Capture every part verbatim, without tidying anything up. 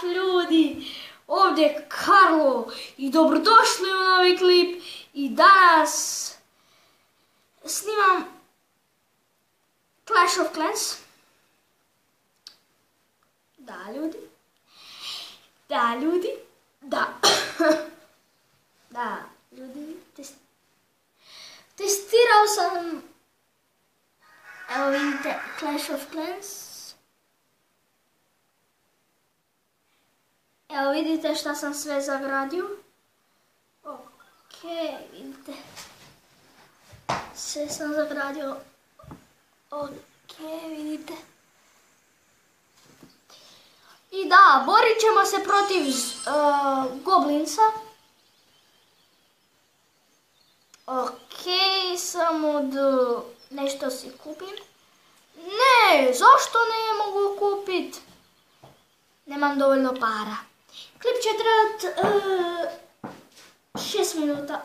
Pozdrav ljudi, ovdje je Karlo i dobrodošli u novi klip i danas snimam Clash of Clans. Da ljudi, da ljudi, da, da ljudi, test... testirao sam, evo vidite Clash of Clans. Evo vidite šta sam sve zagradio. Ok, vidite. Sve sam zagradio. Ok, vidite. I da, borit ćemo se protiv uh, Goblinsa. Ok, samo da nešto si kupim. Ne, zašto ne mogu kupit? Nemam dovoljno para. Klip će trajat uh, šest minuta.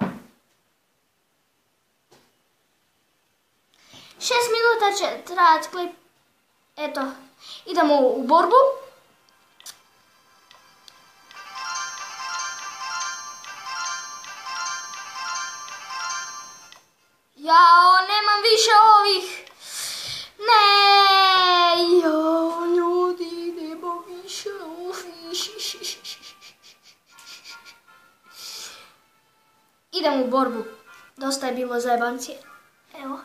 šest minuta će trajat klip. Eto, idemo u borbu. Jao, nemam više ovih. Ne, jao, ljudi, nemam više ovih. Idem u borbu. Dosta je bilo zajebancije. Evo.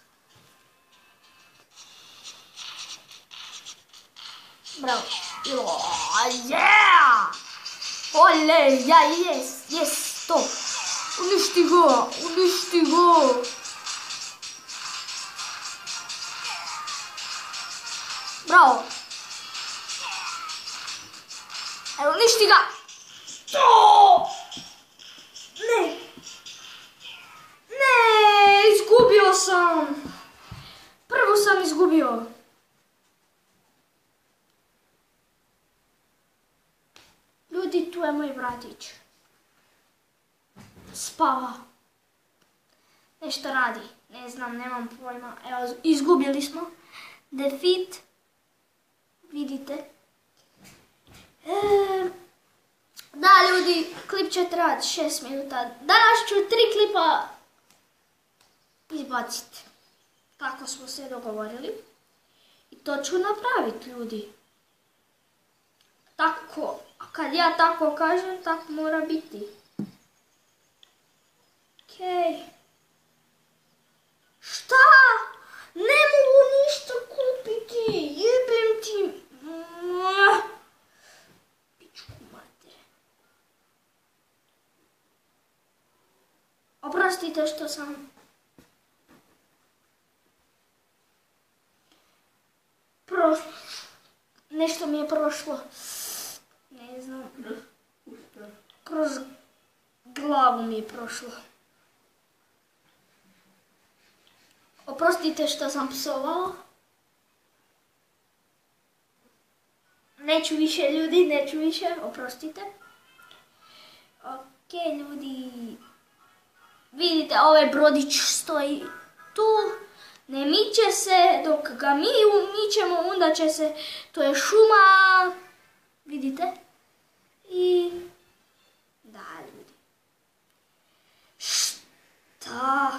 Bravo. Yeah! Ole, ja, yes, yes, to. Uništi ga, uništi ga. Bravo. Evo, uništi ga. To! Ne. Ne, izgubio sam. Prvo sam izgubio. Ljudi, tu je moj bratić. Spava. Nešto radi. Ne znam, nemam pojma. Evo, izgubili smo. Defeat. Vidite. E, da, ljudi, klip će trajati šest minuta. Danas ću tri klipa izbaciti. Tako smo se dogovorili. I to ću napraviti, ljudi. Tako. A kad ja tako kažem, tako mora biti. Okej. Šta? Ne mogu ništa kupiti. Jebem ti. Pičku matere. Oprostite što sam... Prošlo. Nešto mi je prošlo. Ne znam. Kroz glavu mi je prošlo. Oprostite što sam psovao. Neću više ljudi, neću više, oprostite. Ok ljudi. Vidite, ovaj brodić stoji tu. Ne miče se, dok ga mi mičemo, onda će se, to je šuma. Vidite? I... da ljudi. Šta?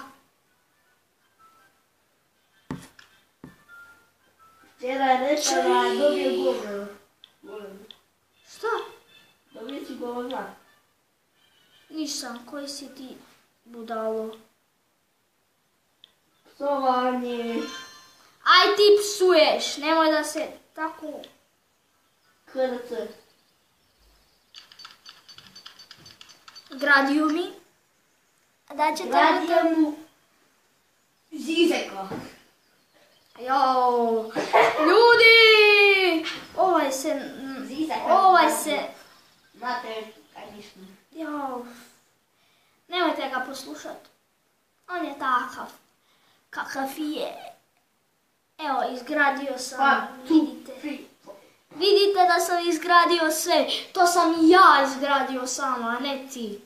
Cijela je rekla da je dobio govor. Šta? Dobio si govor. Nisam, koji si ti budalo? Psovanje. Aj ti psuješ, nemoj da se tako... Krce. Gradio mi. Da ćete... Radio mu Zizeka. Jao, ljudi! Ovaj se... Zizeka. Ovaj se... Znate, kaj nismo. Jao, nemojte ga poslušat. On je takav. Kakav je. Evo, izgradio sam, vidite. Vidite da sam izgradio sve. To sam ja izgradio samo, a ne ti.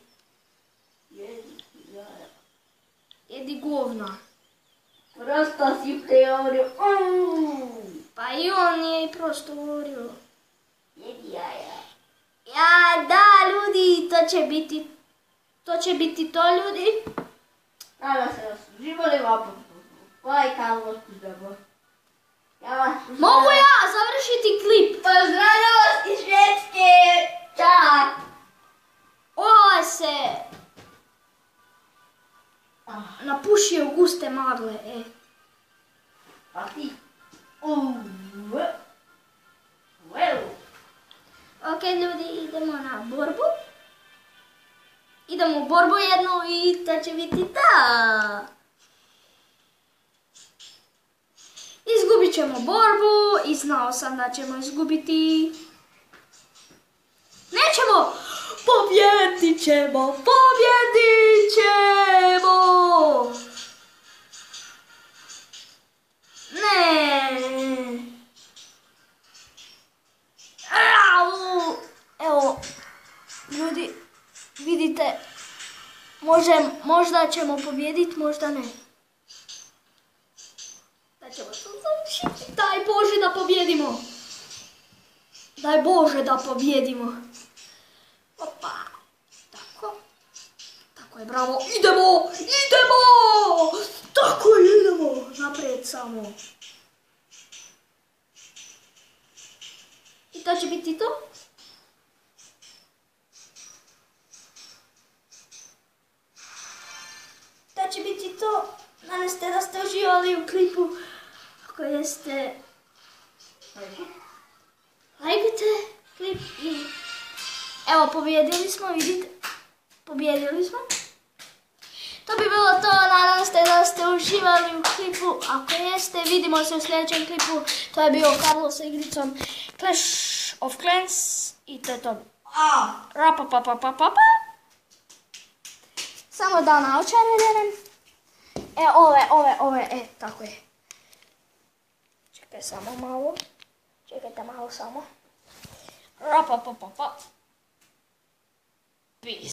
Jedi govna. Prosto si teoriju. Pa i on je i prosto govorio. Jedi jaja. Ja, da, ljudi, to će biti, to će biti to, ljudi. Nadam se da su živali ovako. Lajka, gospođo. Ja vas Mogu ja završiti klip? Pozdravljam vas iz Švedske. Ćao. Ovo se napušio u guste magle, e. A ti? Uuu. Well. Ok, ljudi, idemo na borbu. Idemo u borbu jednu i to će biti da. Izgubit ćemo borbu i znao sam da ćemo izgubiti. Nećemo! Pobjedit ćemo! Pobjedit ćemo! Ne! Au! Evo, ljudi, vidite, možem, možda ćemo pobjediti, možda ne. Da ćemo to završiti. Daj Bože da pobjedimo! Daj Bože da pobjedimo! Opa! Tako. Tako je, bravo! Idemo! Idemo! Tako je, idemo! Naprijed samo. I to će biti to. To će biti to. Nadam se da ste uživali u klipu. Ako jeste, lajkajte klip i evo, pobjedili smo, vidite. Pobjedili smo. To bi bilo to, nadam se da ste uživali u klipu. Ako jeste, vidimo se u sljedećem klipu. To je bio Karlo sa igricom Clash of Clans i to je to. Rapa pa pa pa pa pa. Samo da naočare jedan. E, ove, ove, ove, e, tako je. Čekaj samo malo. Čekajte malo samo. Rapa pa pa pa. Peace.